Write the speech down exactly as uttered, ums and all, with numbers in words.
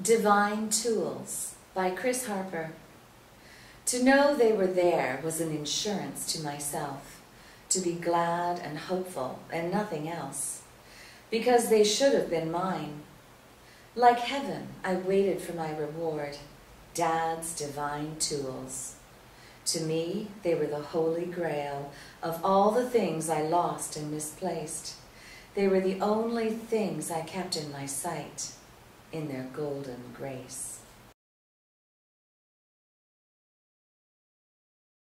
Divine Tools by Chris Harper. To know they were there was an insurance to myself, to be glad and hopeful and nothing else, because they should have been mine. Like heaven, I waited for my reward, Dad's divine tools. To me, they were the holy grail of all the things I lost and misplaced. They were the only things I kept in my sight, in their golden grace.